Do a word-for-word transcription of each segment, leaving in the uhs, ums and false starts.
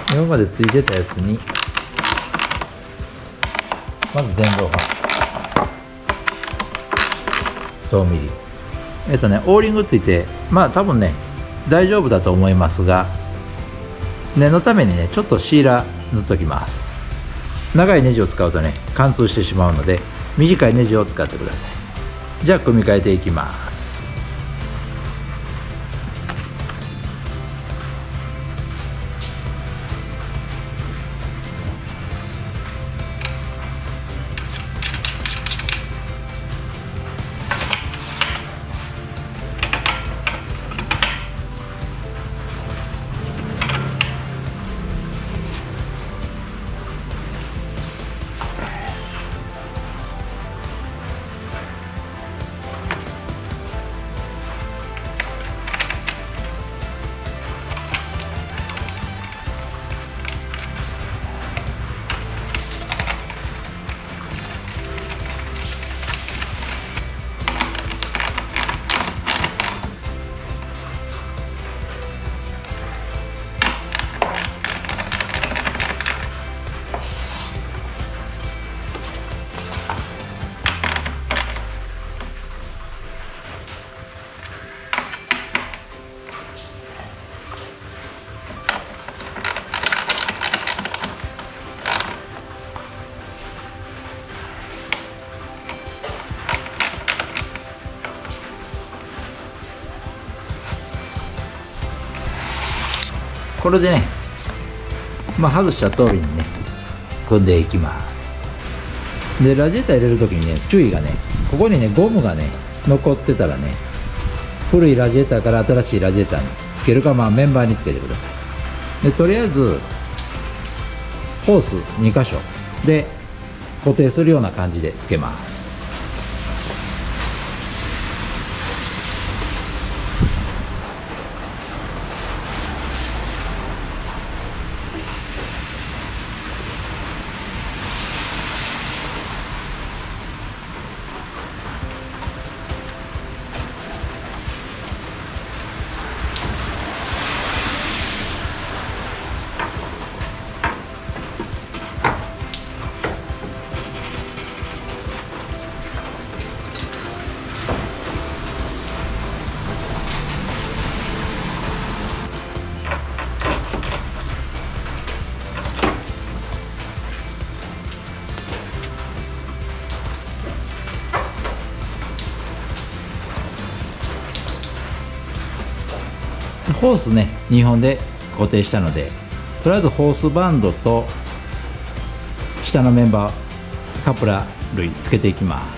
今までついてたやつにまず電動ファン調味料、えっとねオーリングついて、まあ多分ね大丈夫だと思いますが、念のためにねちょっとシーラー塗っときます。長いネジを使うとね貫通してしまうので短いネジを使ってください。じゃあ組み替えていきます。これでね、まあ、外した通りにね組んでいきます。でラジエーター入れる時にね注意がね、ここにねゴムがね残ってたらね、古いラジエーターから新しいラジエーターにつけるか、まあメンバーにつけてください。でとりあえずホースにかしょで固定するような感じでつけます。ホースねにほんで固定したので、とりあえずホースバンドと下のメンバーカプラー類つけていきます。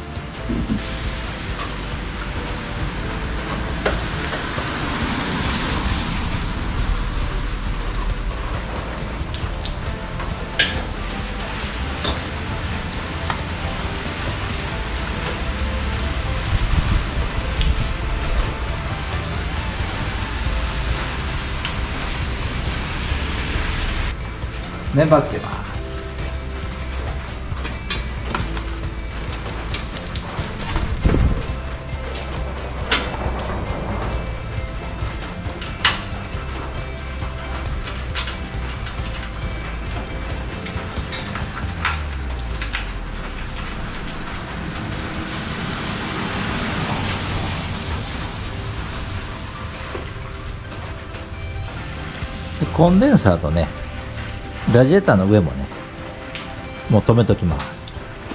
メンバーつけます。でコンデンサーとねラジエーターの上もねもう止めときます。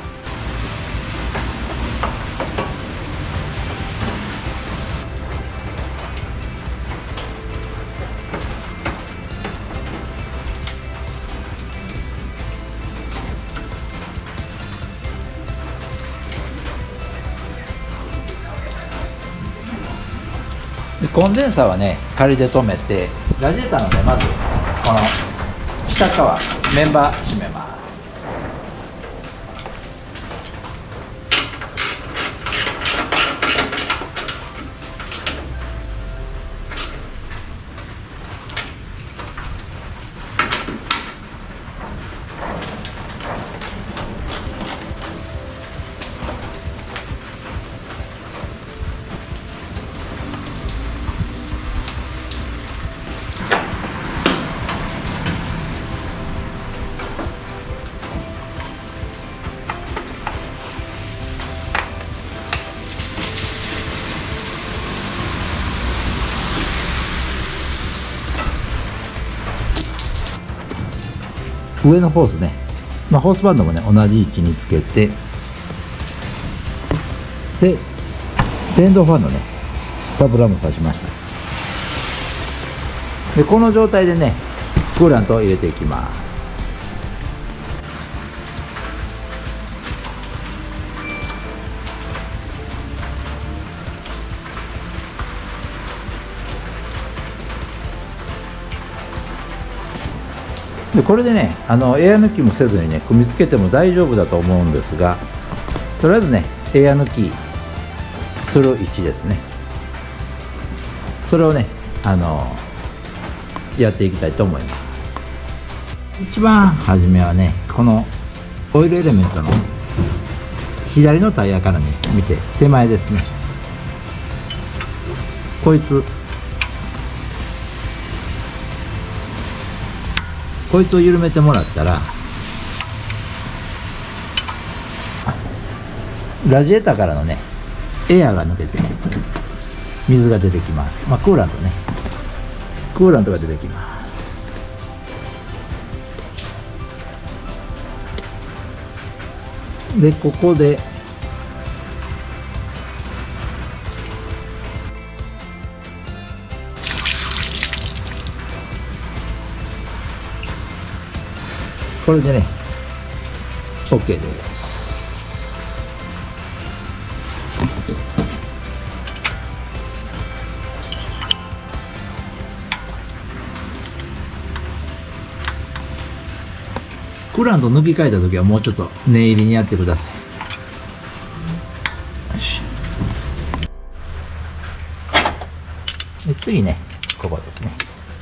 でコンデンサーはね仮で止めて、ラジエーターのねまずこの下側メンバー締めます。 上のホースね、まあ、ホースバンドもね同じ位置につけて、で電動ファンのねスタブラも挿しました。でこの状態でねクーラントを入れていきます。でこれでねあのエア抜きもせずにね組み付けても大丈夫だと思うんですが、とりあえずねエア抜きする位置ですね、それをねあのやっていきたいと思います。一番初めはねこのオイルエレメントの左のタイヤからね見て手前ですね、こいつこいつを緩めてもらったらラジエーターからのねエアーが抜けて水が出てきます。まあクーラントねクーラントが出てきます。でここでこれでね OK です。クーラント抜き替えた時はもうちょっと念入りにやってください。よし。で次ねここですね。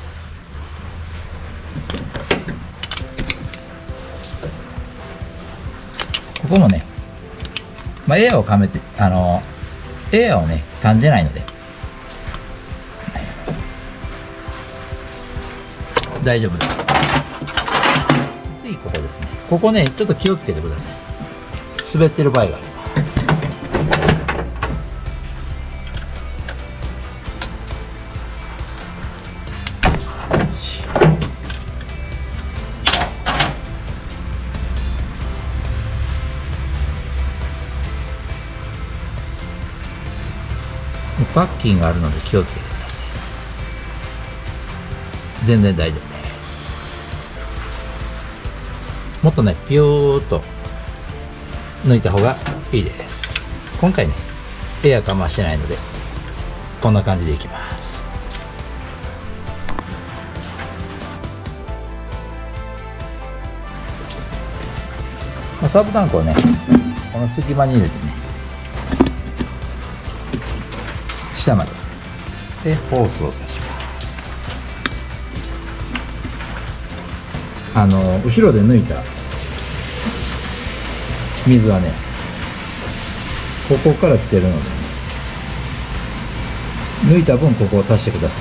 ここもね、まあ、エアをかめて、あのエアをね噛んでないので大丈夫です。次ここですね。ここねちょっと気をつけてください。滑ってる場合があります。パッキンがあるので気をつけてください。全然大丈夫です。もっとねピューっと抜いた方がいいです。今回ねエアかましてないのでこんな感じでいきます。まあ、サブタンクをねこの隙間に入れてね下まででホースを刺します。あの後ろで抜いた水はねここから来てるので、ね、抜いた分ここを足してくださ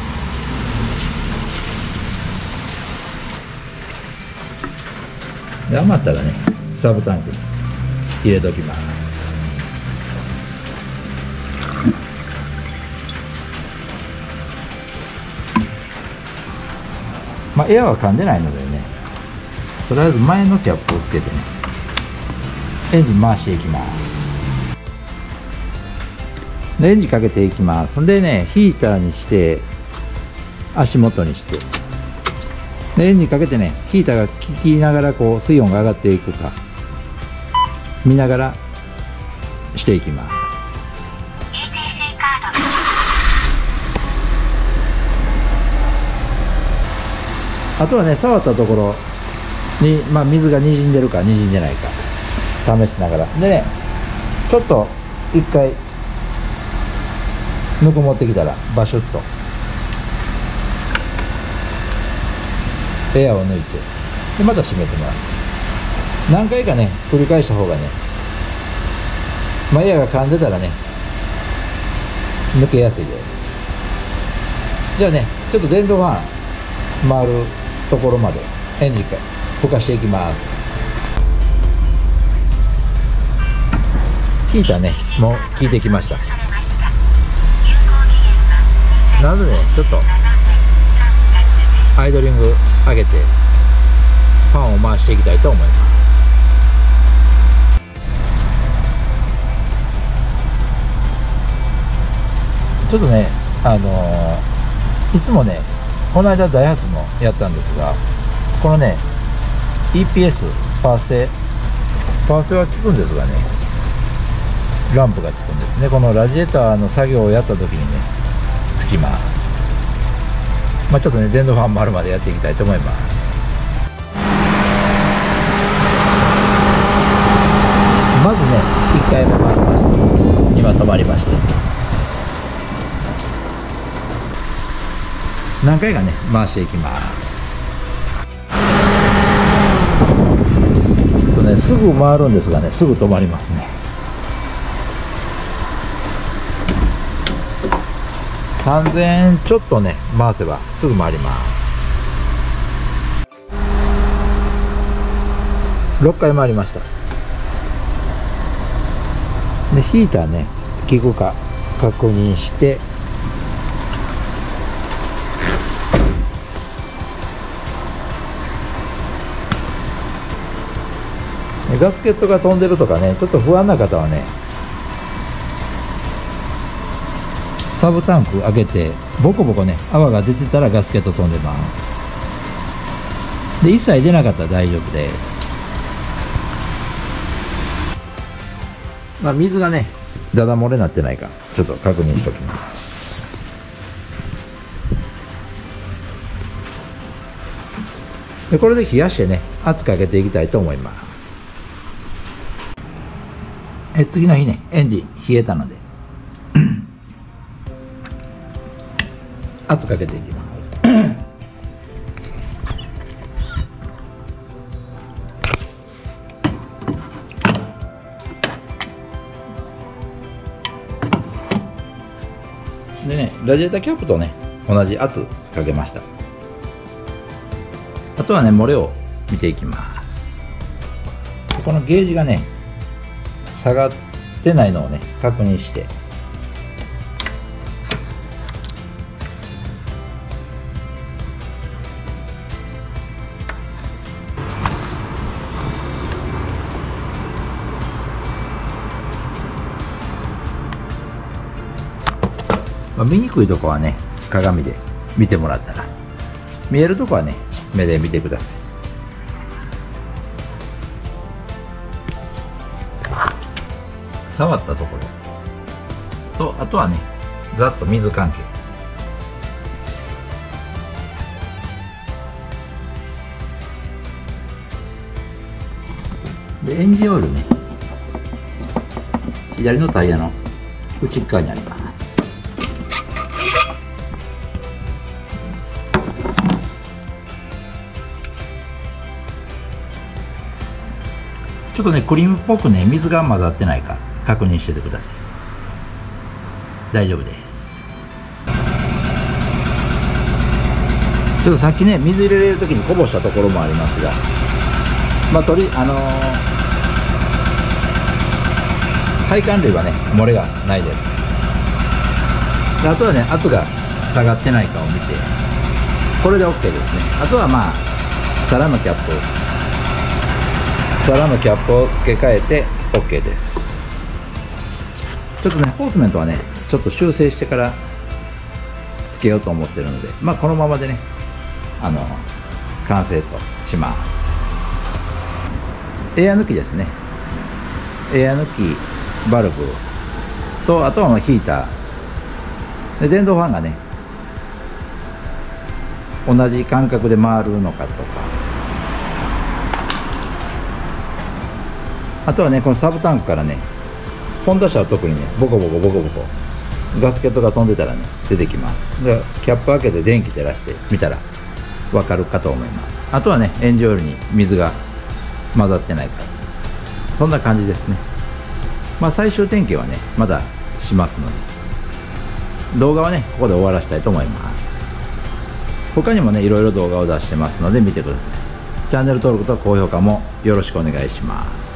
い。で余ったらねサブタンクに入れときます。まあ、エアは噛んでないのでねとりあえず前のキャップをつけてねエンジン回していきます。でエンジンかけていきます。でねヒーターにして足元にしてでエンジンかけてねヒーターが効きながらこう水温が上がっていくか見ながらしていきます。あとはね触ったところに、まあ、水がにじんでるかにじんでないか試しながらでねちょっと一回ぬくもってきたらバシュッとエアを抜いてでまた閉めてもらう。何回かね繰り返した方がね、まあ、エアが噛んでたらね抜けやすいです。じゃあねちょっと電動ファン回るところまでエンジンから吹かしていきます。ヒーターねもう効いてきました。なのでねちょっとアイドリング上げてファンを回していきたいと思います。ちょっとね、あのー、いつもね、この間ダイハツもやったんですが、このね イーピーエス パーセパーセは効くんですがね、ランプがつくんですね。このラジエーターの作業をやった時にねつきます。まあちょっとね電動ファン回るまでやっていきたいと思います。まずねいっかいめ回りました。今止まりました。何回かね回していきます。とねすぐ回るんですがね、すぐ止まりますね。さんぜんえんちょっとね回せばすぐ回ります。ろっかい回りました。でヒーターね効くか確認して、ガスケットが飛んでるとかねちょっと不安な方はね、サブタンク開けてボコボコね泡が出てたらガスケット飛んでます。で一切出なかったら大丈夫です。まあ水がねダダ漏れになってないかちょっと確認しておきます。でこれで冷やしてね圧かけていきたいと思います。え次の日ねエンジン冷えたので圧かけていきます。でねラジエーターキャップとね同じ圧かけました。あとはね漏れを見ていきます。このゲージがね下がってないのをね確認して、まあ、見にくいとこはね鏡で見てもらったら、見えるとこはね目で見てください。触ったところと、あとはねざっと水関係、でエンジンオイルね左のタイヤの内側にあります。ちょっとねクリームっぽくね水が混ざってないか確認しててください。大丈夫です。ちょっとさっきね水入れれる時にこぼしたところもありますが、まあとりあのー、配管類はね漏れがないです。であとはね圧が下がってないかを見て、これで OK ですね。あとはまあ皿のキャップ皿のキャップを付け替えて OK です。ちょっとねホースメントはねちょっと修正してからつけようと思ってるので、まあこのままでねあの完成とします。エア抜きですね。エア抜きバルブと、あとはヒーターで電動ファンがね同じ間隔で回るのかとか、あとはねこのサブタンクからねホンダ車は特にねボコボコボコボコガスケットが飛んでたらね出てきます。でキャップ開けて電気照らしてみたら分かるかと思います。あとはねエンジンオイルに水が混ざってないか、そんな感じですね。まあ最終点検はねまだしますので、動画はねここで終わらせたいと思います。他にもねいろいろ動画を出してますので見てください。チャンネル登録と高評価もよろしくお願いします。